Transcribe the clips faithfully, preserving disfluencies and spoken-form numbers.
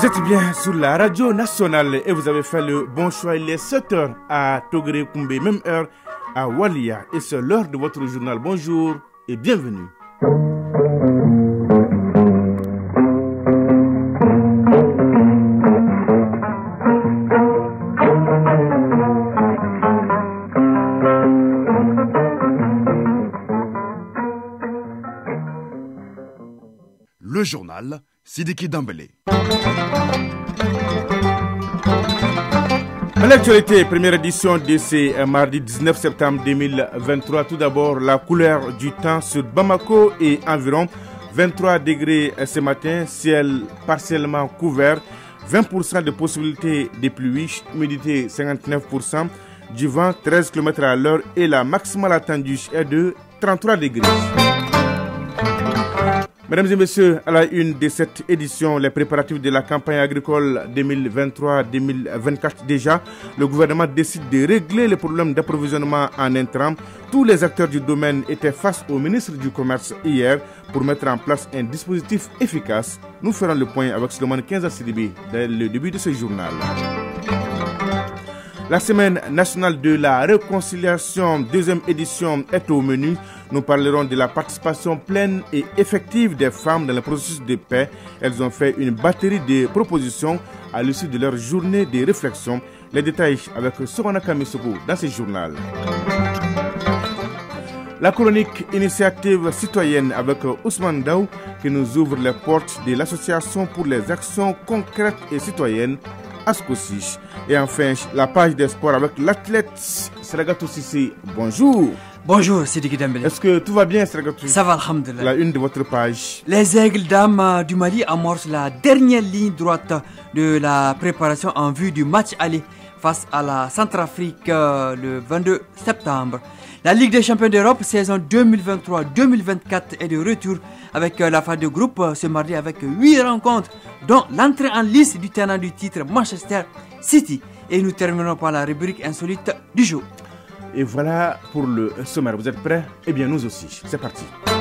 Vous êtes bien sur la radio nationale et vous avez fait le bon choix. Il est sept heures à Togéré Koumbé, même heure à Walia. Et c'est l'heure de votre journal. Bonjour et bienvenue. Le journal Sidiki Dambélé. À l'actualité, première édition de ce mardi dix-neuf septembre deux mille vingt-trois. Tout d'abord, la couleur du temps sur Bamako et environ vingt-trois degrés ce matin, ciel partiellement couvert, vingt pour cent de possibilité de pluie, humidité cinquante-neuf pour cent, du vent treize kilomètres à l'heure et la maximale attendue est de trente-trois degrés. Mesdames et messieurs, à la une de cette édition, les préparatifs de la campagne agricole deux mille vingt-trois deux mille vingt-quatre déjà, le gouvernement décide de régler les problèmes d'approvisionnement en intrants. Tous les acteurs du domaine étaient face au ministre du Commerce hier pour mettre en place un dispositif efficace. Nous ferons le point avec Solomon Kenza Sidibé dès le début de ce journal. La semaine nationale de la réconciliation, deuxième édition, est au menu. Nous parlerons de la participation pleine et effective des femmes dans le processus de paix. Elles ont fait une batterie de propositions à l'issue de leur journée de réflexion. Les détails avec Sorana Kamisoko dans ce journal. La chronique Initiative citoyenne avec Ousmane Daou qui nous ouvre les portes de l'Association pour les actions concrètes et citoyennes, ASCOSI. Et enfin, la page des sports avec l'athlète Seragatou Sissi. Bonjour. Bonjour, Sidiki Dembélé. Est-ce que tout va bien, Seragatou? Ça va, alhamdulillah. La une de votre page. Les Aigles dames du Mali amorcent la dernière ligne droite de la préparation en vue du match aller face à la Centrafrique le vingt-deux septembre. La Ligue des champions d'Europe saison deux mille vingt-trois deux mille vingt-quatre est de retour avec la phase de groupe ce mardi avec huit rencontres, dont l'entrée en liste du tenant du titre Manchester City. Et nous terminons par la rubrique insolite du jour. Et voilà pour le sommaire. Vous êtes prêts? Eh bien, nous aussi. C'est parti.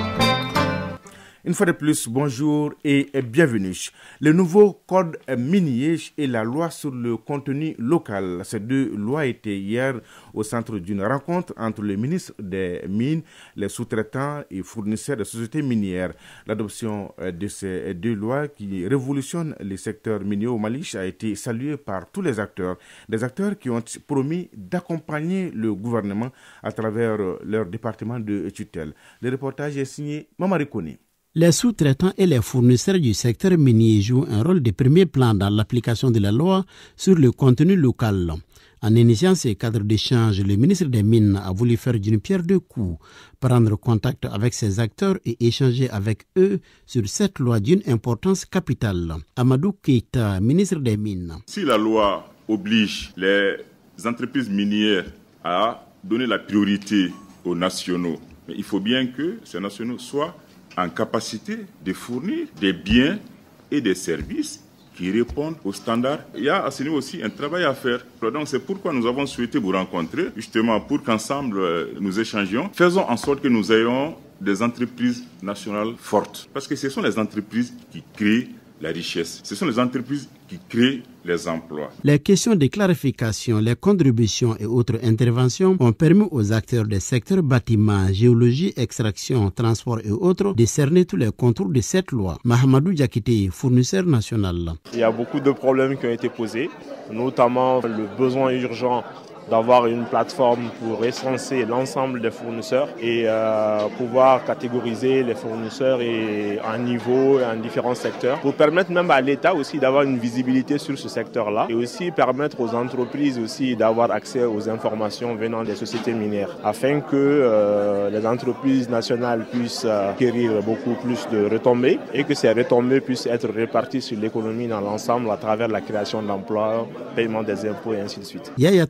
Une fois de plus, bonjour et bienvenue. Le nouveau code minier et la loi sur le contenu local. Ces deux lois étaient hier au centre d'une rencontre entre le ministre des Mines, les sous-traitants et fournisseurs de sociétés minières. L'adoption de ces deux lois qui révolutionnent les secteurs miniers au Mali a été saluée par tous les acteurs. Des acteurs qui ont promis d'accompagner le gouvernement à travers leur département de tutelle. Le reportage est signé Mamari Kone. Les sous-traitants et les fournisseurs du secteur minier jouent un rôle de premier plan dans l'application de la loi sur le contenu local. En initiant ces cadres d'échange, le ministre des Mines a voulu faire d'une pierre deux coups, prendre contact avec ces acteurs et échanger avec eux sur cette loi d'une importance capitale. Amadou Keita, ministre des Mines. Si la loi oblige les entreprises minières à donner la priorité aux nationaux, mais il faut bien que ces nationaux soient en capacité de fournir des biens et des services qui répondent aux standards. Il y a à ce niveau aussi un travail à faire. Donc c'est pourquoi nous avons souhaité vous rencontrer, justement pour qu'ensemble nous échangions. Faisons en sorte que nous ayons des entreprises nationales fortes. Parce que ce sont les entreprises qui créent la richesse. Ce sont les entreprises qui créent les emplois. Les questions de clarification, les contributions et autres interventions ont permis aux acteurs des secteurs bâtiment, géologie, extraction, transport et autres de cerner tous les contours de cette loi. Mahamadou Diakité, fournisseur national. Il y a beaucoup de problèmes qui ont été posés, notamment le besoin urgent d'avoir une plateforme pour recenser l'ensemble des fournisseurs et euh, pouvoir catégoriser les fournisseurs et en niveau et en différents secteurs pour permettre même à l'État aussi d'avoir une visibilité sur ce secteur-là et aussi permettre aux entreprises aussi d'avoir accès aux informations venant des sociétés minières afin que euh, les entreprises nationales puissent euh, acquérir beaucoup plus de retombées et que ces retombées puissent être réparties sur l'économie dans l'ensemble à travers la création d'emplois, paiement des impôts et ainsi de suite. Yaya Traoré,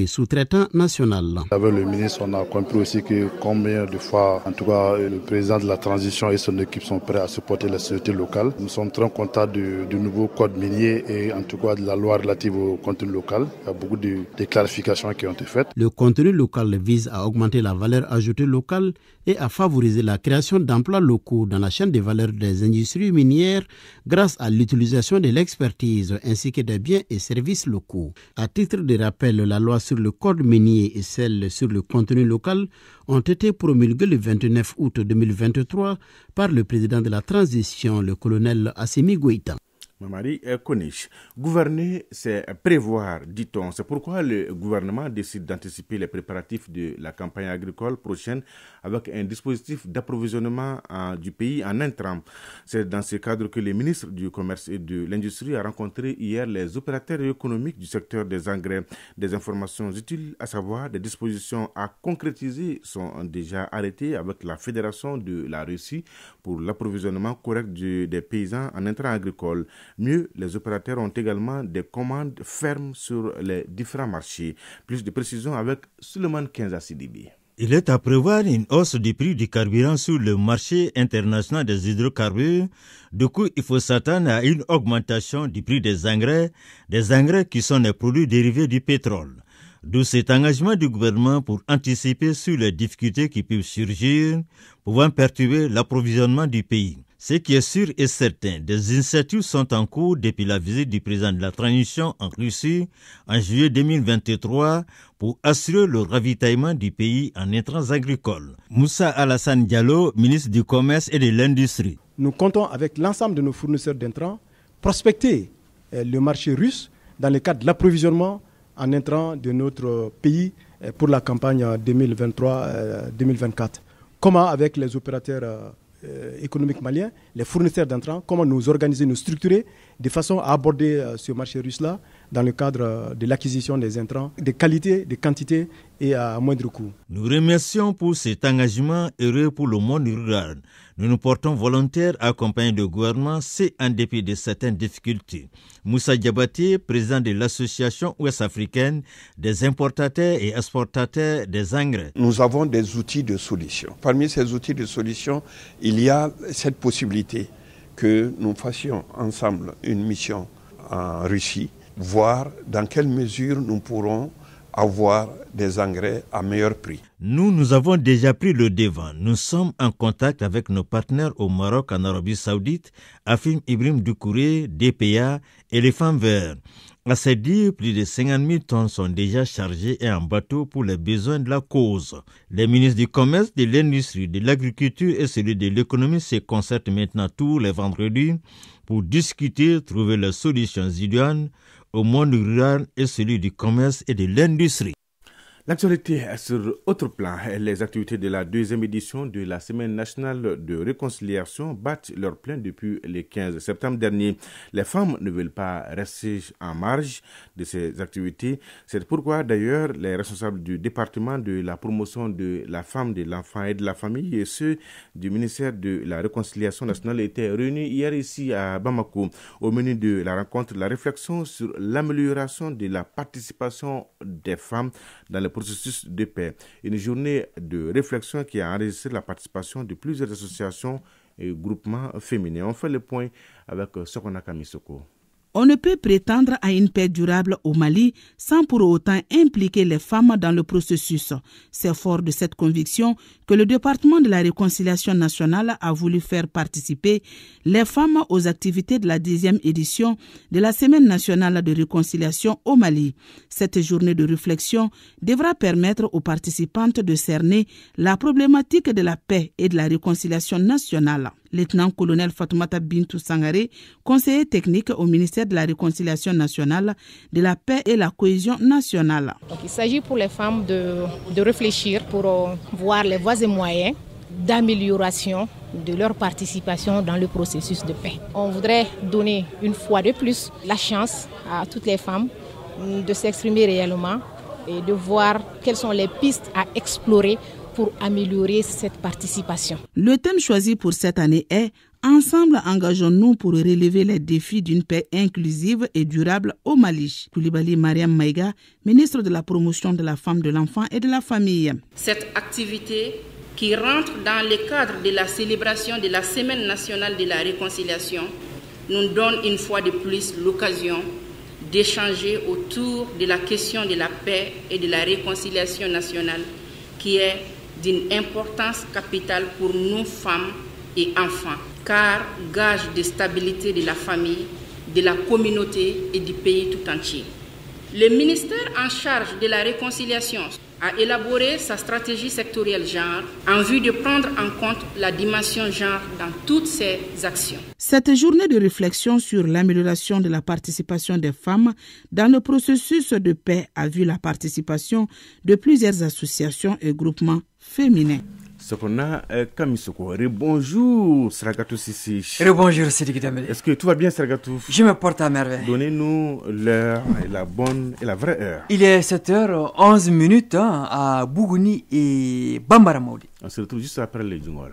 sous-traitants nationaux. Avec le ministre, on a compris aussi que combien de fois, en tout cas, le président de la transition et son équipe sont prêts à supporter la société locale. Nous sommes très contents du, du nouveau code minier et en tout cas de la loi relative au contenu local. Il y a beaucoup de, de clarifications qui ont été faites. Le contenu local vise à augmenter la valeur ajoutée locale et à favoriser la création d'emplois locaux dans la chaîne de valeur des industries minières grâce à l'utilisation de l'expertise ainsi que des biens et services locaux. À titre de rappel, la loi sur le code minier et celle sur le contenu local ont été promulguées le vingt-neuf août deux mille vingt-trois par le président de la transition, le colonel Assimi Goïta. Mamadi Konish. Gouverner, c'est prévoir, dit-on. C'est pourquoi le gouvernement décide d'anticiper les préparatifs de la campagne agricole prochaine avec un dispositif d'approvisionnement du pays en intrants. C'est dans ce cadre que le ministre du Commerce et de l'Industrie a rencontré hier les opérateurs économiques du secteur des engrais. Des informations utiles, à savoir des dispositions à concrétiser, sont déjà arrêtées avec la Fédération de la Russie pour l'approvisionnement correct du, des paysans en intrants agricoles. Mieux, les opérateurs ont également des commandes fermes sur les différents marchés. Plus de précisions avec Suleiman Kenza Sidibi. Il est à prévoir une hausse du prix du carburant sur le marché international des hydrocarbures. Du coup, il faut s'attendre à une augmentation du prix des engrais, des engrais qui sont des produits dérivés du pétrole. D'où cet engagement du gouvernement pour anticiper sur les difficultés qui peuvent surgir, pouvant perturber l'approvisionnement du pays. Ce qui est sûr et certain, des initiatives sont en cours depuis la visite du président de la transition en Russie en juillet deux mille vingt-trois pour assurer le ravitaillement du pays en intrants agricoles. Moussa Alassane Diallo, ministre du Commerce et de l'Industrie. Nous comptons avec l'ensemble de nos fournisseurs d'intrants prospecter le marché russe dans le cadre de l'approvisionnement en intrants de notre pays pour la campagne deux mille vingt-trois deux mille vingt-quatre. Comment avec les opérateurs Euh, économiques maliens, les fournisseurs d'intrants, comment nous organiser, nous structurer de façon à aborder euh, ce marché russe-là dans le cadre euh, de l'acquisition des intrants, de qualité, de quantité et à moindre coût. Nous remercions pour cet engagement heureux pour le monde rural. Nous nous portons volontaires à accompagner le gouvernement, c'est en dépit de certaines difficultés. Moussa Diabaté, président de l'association ouest-africaine des importateurs et exportateurs des engrais. Nous avons des outils de solution. Parmi ces outils de solution, il y a cette possibilité que nous fassions ensemble une mission en Russie, voir dans quelle mesure nous pourrons avoir des engrais à meilleur prix. Nous, nous avons déjà pris le devant. Nous sommes en contact avec nos partenaires au Maroc, en Arabie Saoudite, Afim Ibrahim Doucouré, D P A et les Femmes Vertes. À ce dire, plus de cinquante mille tonnes sont déjà chargées et en bateau pour les besoins de la cause. Les ministres du Commerce, de l'Industrie, de l'Agriculture et celui de l'Économie se concertent maintenant tous les vendredis pour discuter, trouver les solutions idoines au monde rural et celui du commerce et de l'industrie. L'actualité sur autre plan, les activités de la deuxième édition de la Semaine nationale de réconciliation battent leur plein depuis le quinze septembre dernier. Les femmes ne veulent pas rester en marge de ces activités. C'est pourquoi d'ailleurs les responsables du département de la promotion de la femme, de l'enfant et de la famille et ceux du ministère de la réconciliation nationale étaient réunis hier ici à Bamako. Au menu de la rencontre, la réflexion sur l'amélioration de la participation des femmes dans le processus de paix. Une journée de réflexion qui a enregistré la participation de plusieurs associations et groupements féminins. On fait le point avec Sokona Kamisoko. On ne peut prétendre à une paix durable au Mali sans pour autant impliquer les femmes dans le processus. C'est fort de cette conviction que le département de la réconciliation nationale a voulu faire participer les femmes aux activités de la dixième édition de la Semaine nationale de réconciliation au Mali. Cette journée de réflexion devra permettre aux participantes de cerner la problématique de la paix et de la réconciliation nationale. Lieutenant-colonel Fatoumata Bintou Sangaré, conseiller technique au ministère de la Réconciliation nationale, de la paix et la cohésion nationale. Donc, il s'agit pour les femmes de, de réfléchir pour euh, voir les voies et moyens d'amélioration de leur participation dans le processus de paix. On voudrait donner une fois de plus la chance à toutes les femmes de s'exprimer réellement et de voir quelles sont les pistes à explorer pour améliorer cette participation. Le thème choisi pour cette année est « Ensemble, engageons-nous pour relever les défis d'une paix inclusive et durable au Mali ». Coulibaly Mariam Maïga, ministre de la Promotion de la Femme, de l'Enfant et de la Famille. Cette activité, qui rentre dans le cadre de la célébration de la Semaine nationale de la réconciliation, nous donne une fois de plus l'occasion d'échanger autour de la question de la paix et de la réconciliation nationale, qui est d'une importance capitale pour nous femmes et enfants, car gage de stabilité de la famille, de la communauté et du pays tout entier. Le ministère en charge de la réconciliation a élaboré sa stratégie sectorielle genre en vue de prendre en compte la dimension genre dans toutes ses actions. Cette journée de réflexion sur l'amélioration de la participation des femmes dans le processus de paix a vu la participation de plusieurs associations et groupements féminins. Ce qu'on a, euh, Camille Soko. Bonjour, Sragatou Sissi. Bonjour, Sidiki Dembélé. Est-ce que tout va bien, Sragatou? Je me porte à merveille. Donnez-nous l'heure, la bonne et la vraie heure. Il est sept heures onze minutes hein, à Bougouni et Bambara Maudi. On se retrouve juste après les Djungor.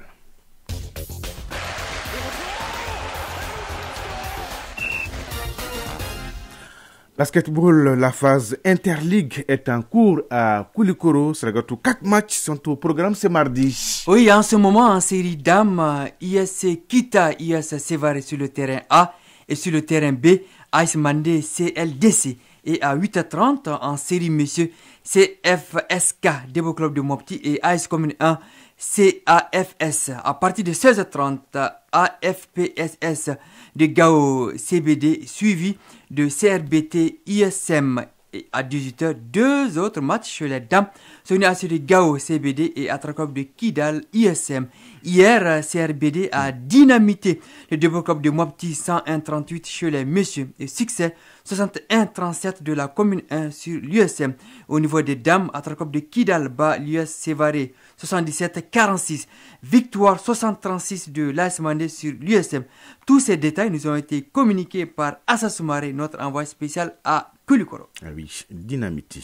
Basketball, la phase Interligue est en cours à Koulikoro. Quatre matchs sont au programme ce mardi. Oui, en ce moment, en série dames, I S C Kita, I S Sévaré sur le terrain A et sur le terrain B, Ice Mandé C L D C. Et à huit heures trente, en série messieurs, C F S K, Debo Club de Mopti et Ice Commune un, C A F S. À partir de seize heures trente, A F P S S de Gao C B D suivi de C R B T I S M. Et à dix-huit heures, deux autres matchs chez les dames sont ceux de Gao C B D et Atracop de Kidal I S M. Hier, C R B D a dynamité le Debo Club de Mopti cent un trente-huit chez les messieurs et succès soixante et un trente-sept de la commune un sur l'U S M. Au niveau des dames, Atracop de Kidal bat l'U S Sévaré soixante-dix-sept quarante-six. Victoire soixante trente-six de l'A S Mandé sur l'U S M. Tous ces détails nous ont été communiqués par Assa Soumaré, notre envoyé spécial à Koulikoro. Ah oui, dynamité.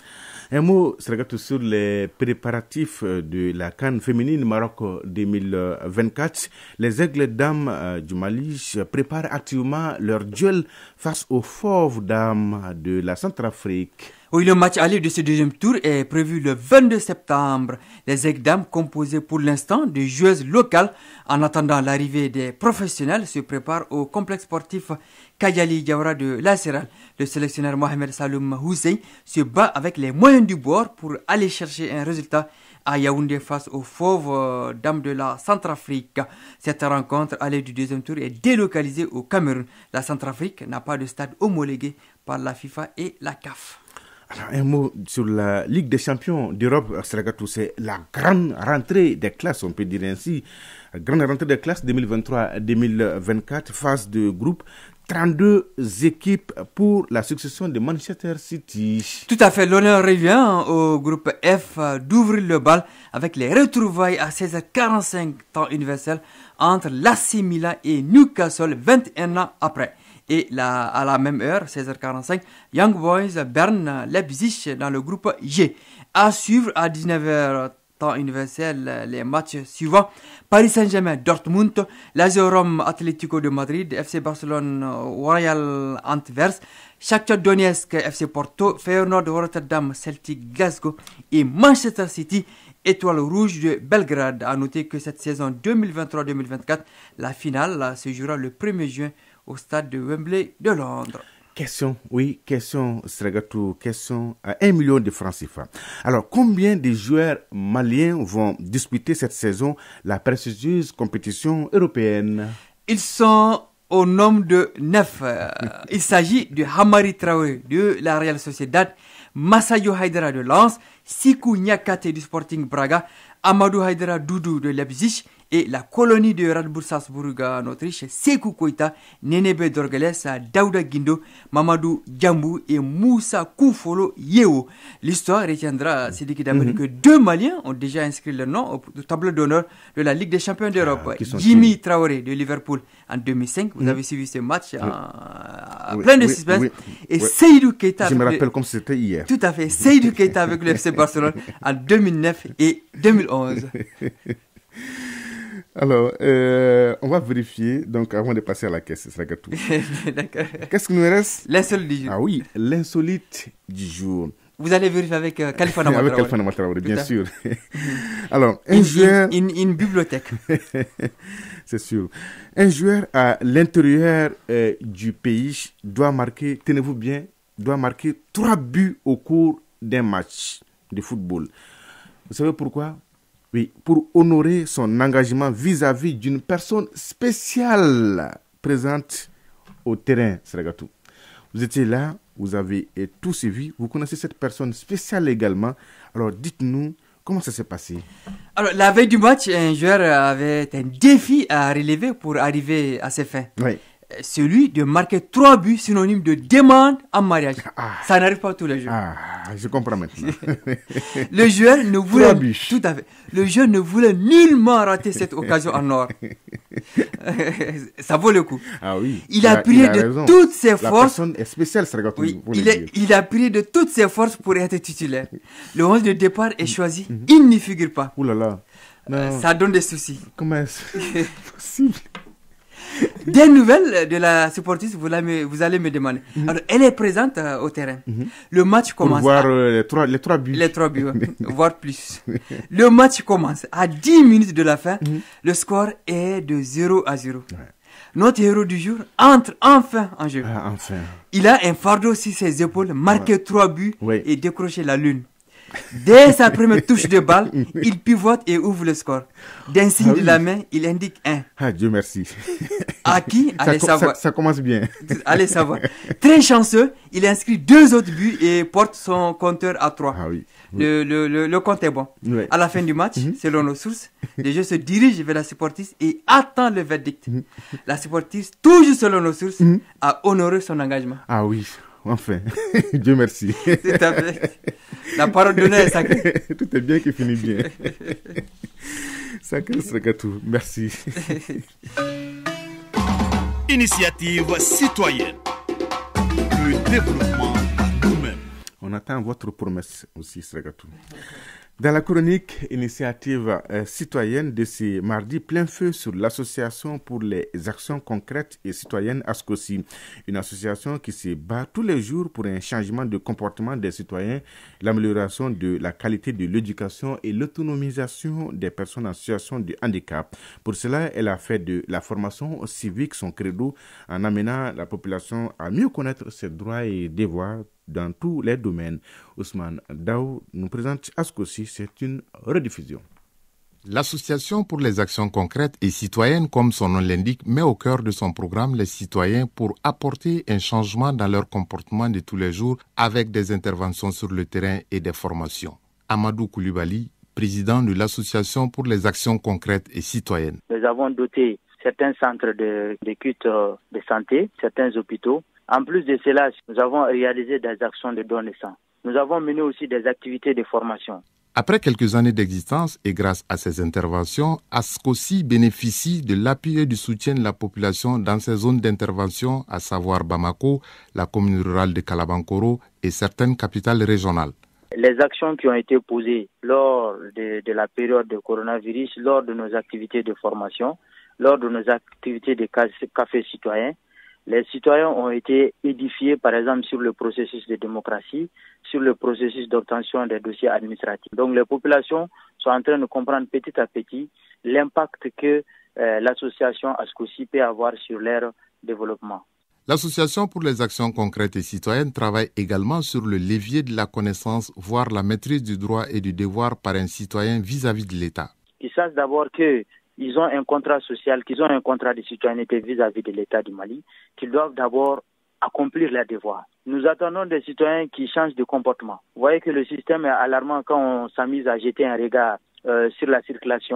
Un mot, Sragatou, sur les préparatifs de la CAN féminine Maroc deux mille vingt-quatre. Les aigles dames du Mali préparent activement leur duel face aux fauves dames de la Centrafrique. Oui, le match aller de ce deuxième tour est prévu le vingt-deux septembre. Les aigles dames, composées pour l'instant de joueuses locales, en attendant l'arrivée des professionnels, se préparent au complexe sportif Kayali Diawara de l'Asseral. Le sélectionneur Mohamed Saloum Hussein se bat avec les moyens du bord pour aller chercher un résultat à Yaoundé face aux fauves dames de la Centrafrique. Cette rencontre aller du deuxième tour est délocalisée au Cameroun. La Centrafrique n'a pas de stade homologué par la FIFA et la C A F. Alors, un mot sur la Ligue des champions d'Europe, c'est la grande rentrée des classes, on peut dire ainsi. Grande rentrée des classes deux mille vingt-trois deux mille vingt-quatre, phase de groupe. trente-deux équipes pour la succession de Manchester City. Tout à fait, l'honneur revient au groupe F d'ouvrir le bal avec les retrouvailles à seize heures quarante-cinq temps universel entre l'A C Milan et Newcastle vingt et un ans après. Et la, à la même heure, seize heures quarante-cinq, Young Boys Bern Leipzig dans le groupe G. À suivre à dix-neuf heures temps universel les matchs suivants: Paris Saint-Germain Dortmund, Lazio Rome Atlético de Madrid, F C Barcelone Royal Anvers, Shakhtar Donetsk F C Porto, Feyenoord Rotterdam Celtic Glasgow et Manchester City Étoile Rouge de Belgrade. À noter que cette saison deux mille vingt-trois deux mille vingt-quatre, la finale se jouera le premier juin au stade de Wembley de Londres. Question, oui, question, Sragatou, question à un million de francs C F A. Alors, combien de joueurs maliens vont disputer cette saison la prestigieuse compétition européenne? Ils sont au nombre de neuf. Il s'agit de Hamari Traoré de la Real Sociedad, Massayo Haidara de Lens, Sikou Niakate du Sporting Braga, Amadou Haidara Doudou de Leipzig et la colonie de Radbourg Salzbourg en Autriche, Sekou Koïta, Nenebe Dorgeles, Daouda Guindo, Mamadou Djambou et Moussa Koufolo Yeo. L'histoire retiendra, c'est dit mm-hmm. que deux Maliens ont déjà inscrit leur nom au tableau d'honneur de la Ligue des champions d'Europe. Ah, Jimmy qui... Traoré de Liverpool en deux mille cinq, vous mm-hmm. avez suivi ce match oui. en... oui. plein de oui. suspense. Oui. Et oui. Seydou Keita. Je me rappelle le... comme c'était hier. Tout à fait. Seydou Keita avec le F C Barcelone en deux mille neuf et deux mille onze. Alors, euh, on va vérifier, donc avant de passer à la caisse, c'est tout. D'accord. Qu'est-ce qu'il nous reste? L'insolite du jour. Ah oui, l'insolite du jour. Vous allez vérifier avec euh, Khalifa Namatrawari. Avec Khalifa Namatrawari, bien sûr. Alors, un une, joueur... Une, une, une bibliothèque. C'est sûr. Un joueur à l'intérieur euh, du pays doit marquer, tenez-vous bien, doit marquer trois buts au cours d'un match de football. Vous savez pourquoi? Oui, pour honorer son engagement vis-à-vis d'une personne spéciale présente au terrain, Sragatou. Vous étiez là, vous avez tout suivi, vous connaissez cette personne spéciale également. Alors dites-nous, comment ça s'est passé? Alors la veille du match, un joueur avait un défi à relever pour arriver à ses fins. Oui. Celui de marquer trois buts synonyme de demande en mariage. Ah. Ça n'arrive pas tous les jours. Ah, je comprends maintenant. Le joueur ne voulait tout à fait. Le joueur ne voulait nullement rater cette occasion en or. Ça vaut le coup. Ah oui. Il a, a prié de raison. toutes ses forces. La personne est spéciale, c'est oui, il, est, il a prié de toutes ses forces pour être titulaire. Le onze de départ est choisi. Mm-hmm. Il n'y figure pas. Ouh là là. Euh, ça donne des soucis. Comment est-ce possible? Des nouvelles de la supportrice, vous, vous allez me demander. Mm-hmm. Alors, elle est présente euh, au terrain. Mm-hmm. Le match commence. Pour voir à... euh, les, trois, les trois buts. Les trois buts, voire plus. Le match commence. À dix minutes de la fin, mm-hmm. le score est de zéro à zéro. Ouais. Notre héros du jour entre enfin en jeu. Ah, enfin. Il a un fardeau sur ses épaules, marqué ouais. trois buts ouais. et décroché la lune. Dès sa première touche de balle, il pivote et ouvre le score. D'un signe ah oui. de la main, il indique un. Ah, Dieu merci. À qui? Allez ça, savoir. Ça, ça commence bien. Allez savoir. Très chanceux, il inscrit deux autres buts et porte son compteur à trois. Ah oui. Le, le, le, le compte est bon. Oui. À la fin du match, mm-hmm. selon nos sources, le jeu se dirige vers la supportrice et attend le verdict. Mm-hmm. La supportrice, toujours selon nos sources, mm-hmm. a honoré son engagement. Ah oui. Enfin, Dieu merci. C'est à fait. La parole donnée est sacrée. Tout est bien qui finit bien. Sacré Sragatou, merci. Initiative citoyenne. Le développement à nous-mêmes. On attend votre promesse aussi, Sragatou. Dans la chronique initiative euh, citoyenne de ce mardi, plein feu sur l'association pour les actions concrètes et citoyennes ASCOCI, une association qui se bat tous les jours pour un changement de comportement des citoyens, l'amélioration de la qualité de l'éducation et l'autonomisation des personnes en situation de handicap. Pour cela, elle a fait de la formation civique son credo en amenant la population à mieux connaître ses droits et devoirs dans tous les domaines. Ousmane Daou nous présente ASCOCI, c'est une rediffusion. L'Association pour les actions concrètes et citoyennes, comme son nom l'indique, met au cœur de son programme les citoyens pour apporter un changement dans leur comportement de tous les jours avec des interventions sur le terrain et des formations. Amadou Koulibaly, président de l'Association pour les actions concrètes et citoyennes. Nous avons doté certains centres d'écoute de, de santé, certains hôpitaux. En plus de cela, nous avons réalisé des actions de don de sang. Nous avons mené aussi des activités de formation. Après quelques années d'existence et grâce à ces interventions, ASCOCI bénéficie de l'appui et du soutien de la population dans ses zones d'intervention, à savoir Bamako, la commune rurale de Kalabankoro et certaines capitales régionales. Les actions qui ont été posées lors de, de la période de coronavirus, lors de nos activités de formation, lors de nos activités de café citoyen, les citoyens ont été édifiés, par exemple, sur le processus de démocratie, sur le processus d'obtention des dossiers administratifs. Donc, les populations sont en train de comprendre petit à petit l'impact que euh, l'association ASCOCI peut avoir sur leur développement. L'Association pour les actions concrètes et citoyennes travaille également sur le levier de la connaissance, voire la maîtrise du droit et du devoir par un citoyen vis-à-vis de l'État. Ils sachent d'abord que ils ont un contrat social, qu'ils ont un contrat de citoyenneté vis-à-vis de l'État du Mali, qu'ils doivent d'abord accomplir leurs devoirs. Nous attendons des citoyens qui changent de comportement. Vous voyez que le système est alarmant quand on s'amuse à jeter un regard euh, sur la circulation.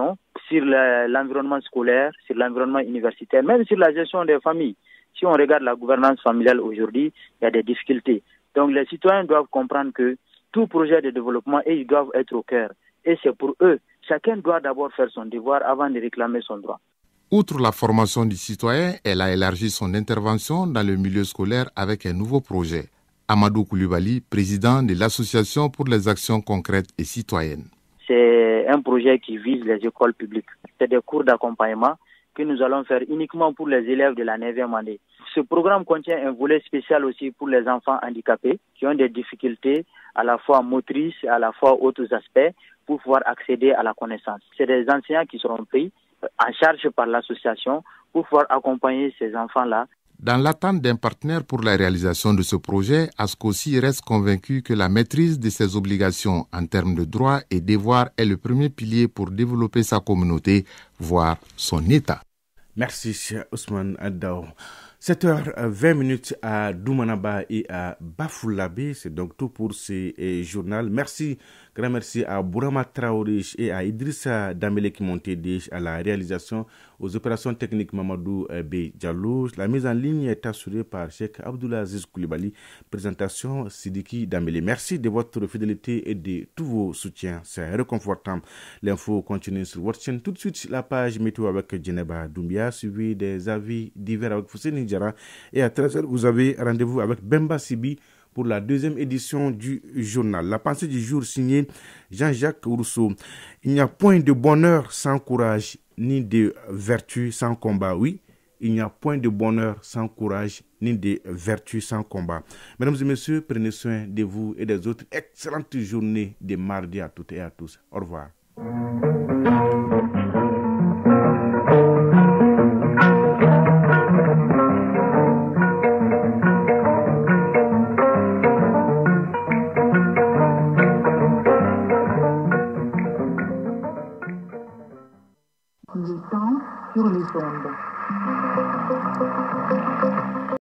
sur l'environnement scolaire, sur l'environnement universitaire, même sur la gestion des familles. Si on regarde la gouvernance familiale aujourd'hui, il y a des difficultés. Donc les citoyens doivent comprendre que tout projet de développement, et ils doivent être au cœur. Et c'est pour eux. Chacun doit d'abord faire son devoir avant de réclamer son droit. Outre la formation du citoyen, elle a élargi son intervention dans le milieu scolaire avec un nouveau projet. Amadou Koulibaly, président de l'Association pour les actions concrètes et citoyennes. C'est un projet qui vise les écoles publiques. C'est des cours d'accompagnement que nous allons faire uniquement pour les élèves de la neuvième année. Ce programme contient un volet spécial aussi pour les enfants handicapés qui ont des difficultés à la fois motrices et à la fois autres aspects pour pouvoir accéder à la connaissance. C'est des enseignants qui seront pris en charge par l'association pour pouvoir accompagner ces enfants-là. Dans l'attente d'un partenaire pour la réalisation de ce projet, Ascosi reste convaincu que la maîtrise de ses obligations en termes de droits et devoirs est le premier pilier pour développer sa communauté, voire son État. Merci Ousmane Adao. sept heures vingt à Doumanaba et à Bafoulabé. C'est donc tout pour ce journal. Merci, grand merci à Bourama Traoré et à Idrissa Damele qui m'ont aidé à la réalisation, aux opérations techniques Mamadou B. Diallo. La mise en ligne est assurée par Cheikh Abdoulaziz Koulibaly. Présentation Sidiki Damele. Merci de votre fidélité et de tous vos soutiens. C'est réconfortant. L'info continue sur votre chaîne. Tout de suite, la page météo avec Djeneba Doumbia, suivi des avis divers avec Fousseni Diarra. Et à treize heures, vous avez rendez-vous avec Bemba Sibi pour la deuxième édition du journal. La pensée du jour signée Jean-Jacques Rousseau. Il n'y a point de bonheur sans courage, ni de vertu sans combat. Oui, il n'y a point de bonheur sans courage, ni de vertu sans combat. Mesdames et messieurs, prenez soin de vous et des autres. Excellente journée de mardi à toutes et à tous. Au revoir. Le temps sur les ondes.